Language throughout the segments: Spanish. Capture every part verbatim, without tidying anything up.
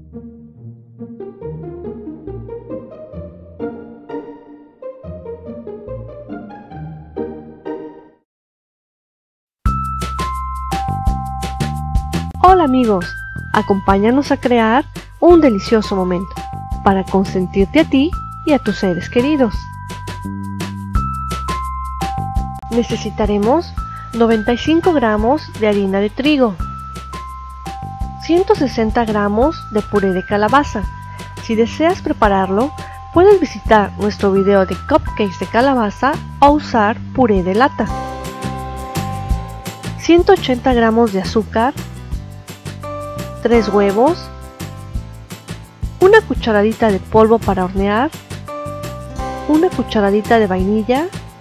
Hola amigos, acompáñanos a crear un delicioso momento para consentirte a ti y a tus seres queridos. Necesitaremos noventa y cinco gramos de harina de trigo, ciento sesenta gramos de puré de calabaza. Si deseas prepararlo, puedes visitar nuestro video de cupcakes de calabaza o usar puré de lata, ciento ochenta gramos de azúcar, tres huevos, una cucharadita de polvo para hornear, una cucharadita de vainilla,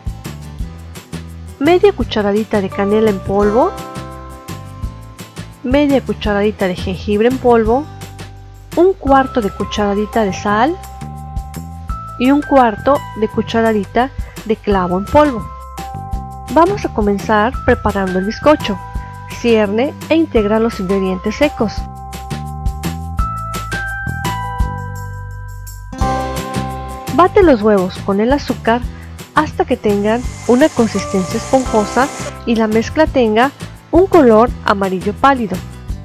media cucharadita de canela en polvo, media cucharadita de jengibre en polvo, un cuarto de cucharadita de sal y un cuarto de cucharadita de clavo en polvo. Vamos a comenzar preparando el bizcocho. Cierne e integra los ingredientes secos. Bate los huevos con el azúcar hasta que tengan una consistencia esponjosa y la mezcla tenga un color amarillo pálido.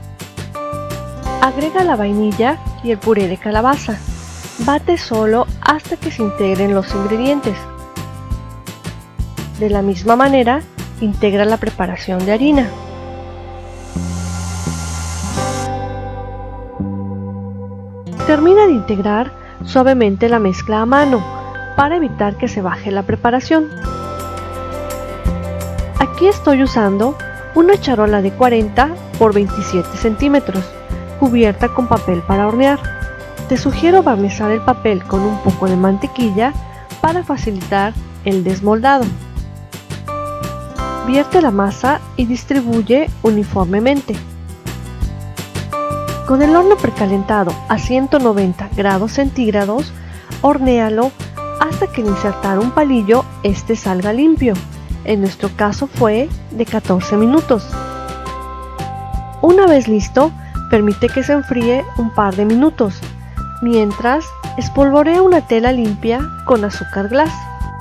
Agrega la vainilla y el puré de calabaza. Bate solo hasta que se integren los ingredientes. De la misma manera, integra la preparación de harina. Termina de integrar suavemente la mezcla a mano para evitar que se baje la preparación. Aquí estoy usando una charola de cuarenta por veintisiete centímetros cubierta con papel para hornear. Te sugiero barnizar el papel con un poco de mantequilla para facilitar el desmoldado. Vierte la masa y distribuye uniformemente. Con el horno precalentado a ciento noventa grados centígrados, hornéalo hasta que al insertar un palillo este salga limpio. En nuestro caso fue de catorce minutos. Una vez listo, permite que se enfríe un par de minutos, mientras espolvorea una tela limpia con azúcar glass.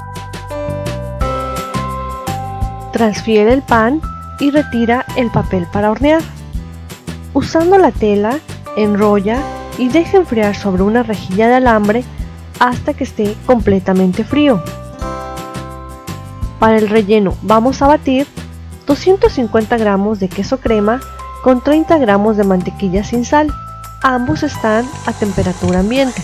Transfiere el pan y retira el papel para hornear. Usando la tela, enrolla y deja enfriar sobre una rejilla de alambre hasta que esté completamente frío. Para el relleno vamos a batir doscientos cincuenta gramos de queso crema con treinta gramos de mantequilla sin sal. Ambos están a temperatura ambiente.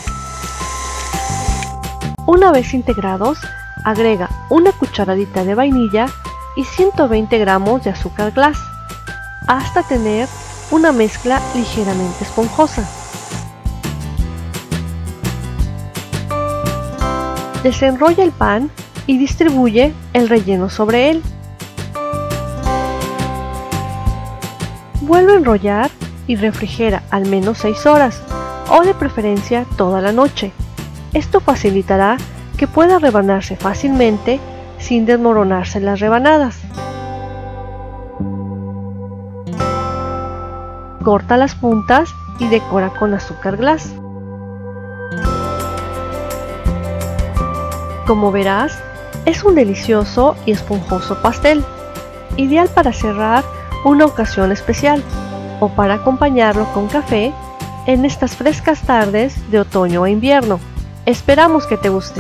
Una vez integrados, agrega una cucharadita de vainilla y ciento veinte gramos de azúcar glass hasta tener una mezcla ligeramente esponjosa. Desenrolla el pan y distribuye el relleno sobre él. Vuelve a enrollar y refrigera al menos seis horas o de preferencia toda la noche. Esto facilitará que pueda rebanarse fácilmente sin desmoronarse las rebanadas. Corta las puntas y decora con azúcar glass. Como verás, es un delicioso y esponjoso pastel, ideal para cerrar una ocasión especial o para acompañarlo con café en estas frescas tardes de otoño e invierno. Esperamos que te guste.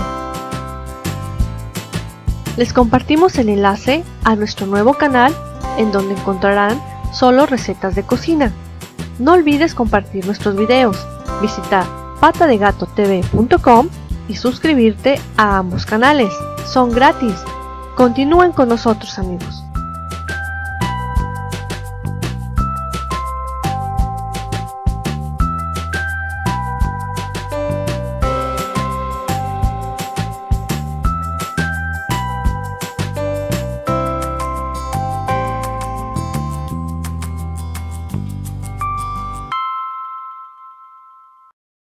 Les compartimos el enlace a nuestro nuevo canal en donde encontrarán solo recetas de cocina. No olvides compartir nuestros videos, visitar pata de gato t v punto com y suscribirte a ambos canales. Son gratis. Continúen con nosotros, amigos.